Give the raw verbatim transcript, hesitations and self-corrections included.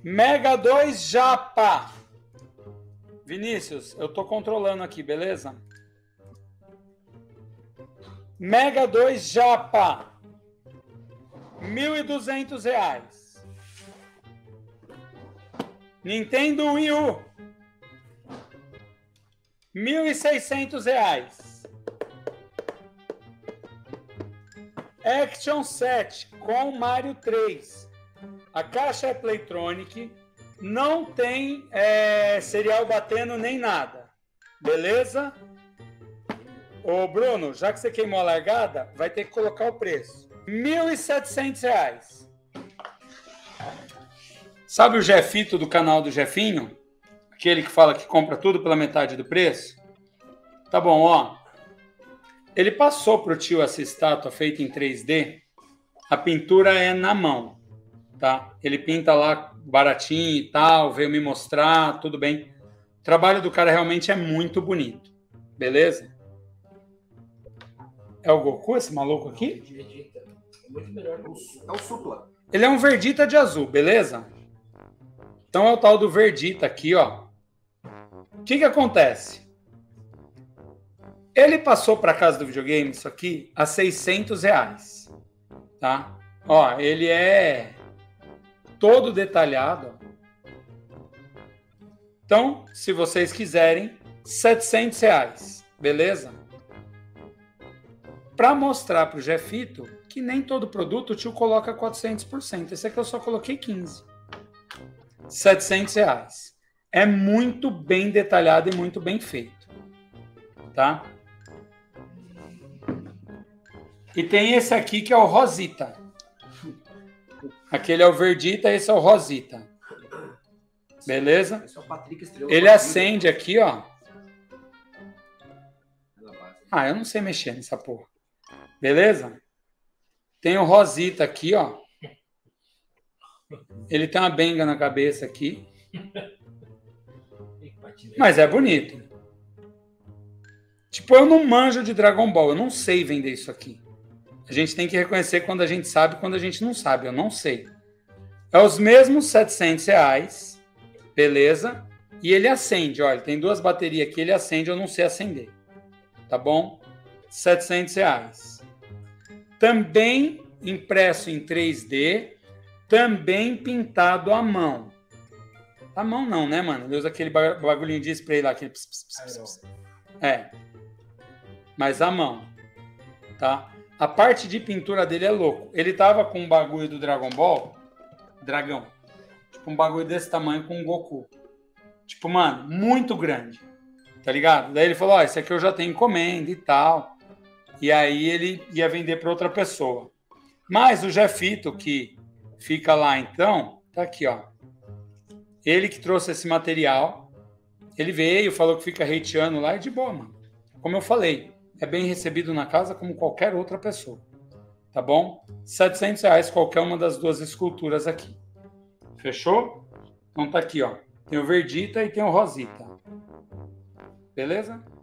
Mega dois Japa. Vinícius, eu tô controlando aqui, beleza? Mega dois Japa. mil e duzentos reais. Nintendo Wii U. mil e seiscentos reais. Action sete com Mario três. A caixa é Playtronic. Não tem é, serial batendo nem nada. Beleza? Ô Bruno, já que você queimou a largada, vai ter que colocar o preço. mil e setecentos reais. Sabe o Jefito do canal do Jefinho? Aquele que fala que compra tudo pela metade do preço? Tá bom, ó. Ele passou pro tio essa estátua feita em três D. A pintura é na mão, tá? Ele pinta lá baratinho e tal, veio me mostrar, tudo bem. O trabalho do cara realmente é muito bonito. Beleza? É o Goku, esse maluco aqui? Vegeta. É muito melhor que o É o Supla. Ele é um Verdita de azul, beleza? Então é o tal do Verdita aqui, ó. O que que acontece? Ele passou para casa do videogame isso aqui a seiscentos reais, tá? Ó, ele é todo detalhado. Então, se vocês quiserem, setecentos reais, beleza? Para mostrar para o Jefito que nem todo produto o tio coloca quatrocentos por cento. Esse aqui eu só coloquei quinze. setecentos reais. É muito bem detalhado e muito bem feito, tá? E tem esse aqui que é o Rosita. Aquele é o Verdita, esse é o Rosita. Beleza? Esse é o Patrick Estrela. Ele acende aqui, ó. Ah, eu não sei mexer nessa porra. Beleza? Tem o Rosita aqui, ó. Ele tem uma benga na cabeça aqui. Mas é bonito. Tipo, eu não manjo de Dragon Ball. Eu não sei vender isso aqui. A gente tem que reconhecer quando a gente sabe e quando a gente não sabe. Eu não sei. É os mesmos setecentos reais. Beleza? E ele acende. Olha, tem duas baterias aqui. Ele acende, eu não sei acender. Tá bom? setecentos reais. Também impresso em três D. Também pintado à mão. À mão não, né, mano? Ele usa aquele bagulhinho de spray lá. Aquele ps, ps, ps, ps. É. Mas à mão. Tá? A parte de pintura dele é louco. Ele tava com um bagulho do Dragon Ball. Dragão. Tipo, um bagulho desse tamanho com um Goku. Tipo, mano, muito grande. Tá ligado? Daí ele falou, ó, esse aqui eu já tenho encomenda e tal. E aí ele ia vender para outra pessoa. Mas o Jefito, que fica lá então, tá aqui, ó. Ele que trouxe esse material. Ele veio, falou que fica hateando lá e de boa, mano. Como eu falei, é bem recebido na casa como qualquer outra pessoa. Tá bom? setecentos reais qualquer uma das duas esculturas aqui. Fechou? Então tá aqui, ó. Tem o Verdita e tem o Rosita. Beleza?